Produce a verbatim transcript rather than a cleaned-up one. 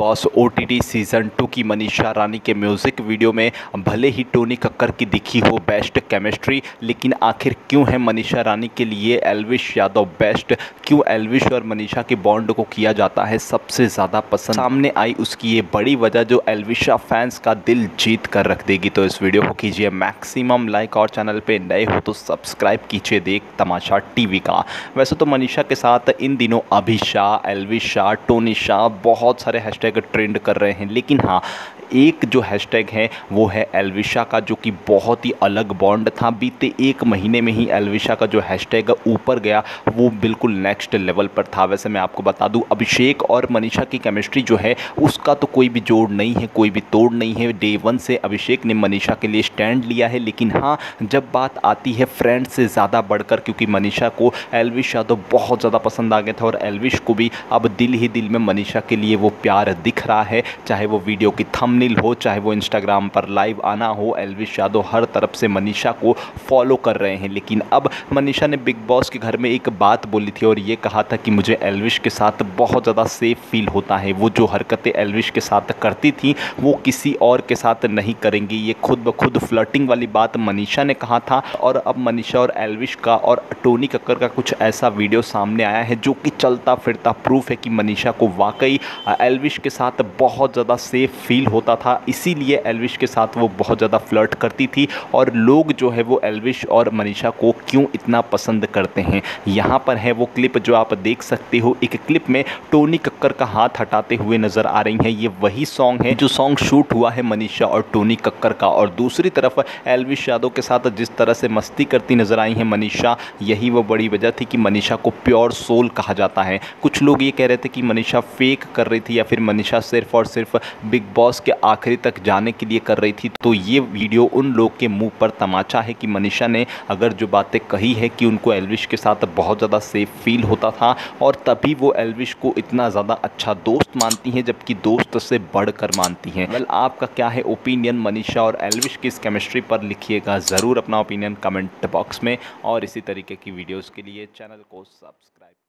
Boss OTT season two की मनीषा रानी के music video में भले ही टोनी कक्कर की दिखी हो बेस्ट केमिस्ट्री, लेकिन आखिर क्यों है मनीषा रानी के लिए एल्विश यादव बेस्ट? क्यों एल्विश और मनीषा के बॉन्ड को किया जाता है सबसे ज़्यादा पसंद? सामने आई उसकी ये बड़ी वजह जो एल्विशा फैंस का दिल जीत कर रख देगी। तो इस वीडियो को कीजिए मैक्सिमम लाइक और चैनल पे नए हो तो सब्सक्राइब कीजिए देख तमाशा टीवी का। वैसे तो मनीषा के साथ इन दिनों अभिशा, एल्विशा, टोनी शाह बहुत सारे हैशटैग ट्रेंड कर रहे हैं, लेकिन हाँ एक जो हैशटैग है वो है एल्विशा का, जो कि बहुत ही अलग बॉन्ड था। बीते एक महीने में ही एल्विशा का जो हैशटैग ऊपर गया वो बिल्कुल नेक्स्ट लेवल पर था। वैसे मैं आपको बता दूं अभिषेक और मनीषा की केमिस्ट्री जो है उसका तो कोई भी जोड़ नहीं है, कोई भी तोड़ नहीं है। डे वन से अभिषेक ने मनीषा के लिए स्टैंड लिया है, लेकिन हाँ जब बात आती है फ्रेंड से ज़्यादा बढ़कर, क्योंकि मनीषा को एल्विश यादव बहुत ज़्यादा पसंद आ गया था और एल्विश को भी अब दिल ही दिल में मनीषा के लिए वो प्यार दिख रहा है। चाहे वो वीडियो की थंबनेल हो, चाहे वो इंस्टाग्राम पर लाइव आना हो, एल्विश यादव हर तरफ से मनीषा को फॉलो कर रहे हैं। लेकिन अब मनीषा ने बिग बॉस के घर में एक बात बोली थी और ये कहा था कि मुझे एल्विश के साथ बहुत ज़्यादा सेफ फील होता है। वो जो हरकतें एल्विश के साथ करती थी वो किसी और के साथ नहीं करेंगी। ये खुद ब खुद फ्लर्टिंग वाली बात मनीषा ने कहा था। और अब मनीषा और एल्विश का और टोनी कक्कर का कुछ ऐसा वीडियो सामने आया है जो कि चलता फिरता प्रूफ है कि मनीषा को वाकई एल्विश के साथ बहुत ज़्यादा सेफ फील होता था। इसीलिए एल्विश के साथ वो बहुत ज़्यादा फ्लर्ट करती थी और लोग जो है वो एल्विश और मनीषा को क्यों इतना पसंद करते हैं। यहाँ पर है वो क्लिप जो आप देख सकते हो। एक क्लिप में टोनी कक्कर का हाथ हटाते हुए नजर आ रही है। ये वही सॉन्ग है जो सॉन्ग शूट हुआ है मनीषा और टोनी कक्कर का। और दूसरी तरफ एल्विश यादव के साथ जिस तरह से मस्ती करती नजर आई है मनीषा, यही वो बड़ी वजह थी कि मनीषा को प्योर सोल कहा जाता है। कुछ लोग ये कह रहे थे कि मनीषा फेक कर रही थी या फिर मनीषा सिर्फ और सिर्फ बिग बॉस के आखिरी तक जाने के लिए कर रही थी। तो ये वीडियो उन लोग के मुंह पर तमाचा है कि मनीषा ने अगर जो बातें कही है कि उनको एल्विश के साथ बहुत ज़्यादा सेफ फील होता था और तभी वो एल्विश को इतना ज़्यादा अच्छा दोस्त मानती हैं, जबकि दोस्त से बढ़कर मानती हैं। वेल आपका क्या है ओपिनियन मनीषा और एल्विश की इस केमिस्ट्री पर? लिखिएगा ज़रूर अपना ओपिनियन कमेंट बॉक्स में। और इसी तरीके की वीडियोज़ के लिए चैनल को सब्सक्राइब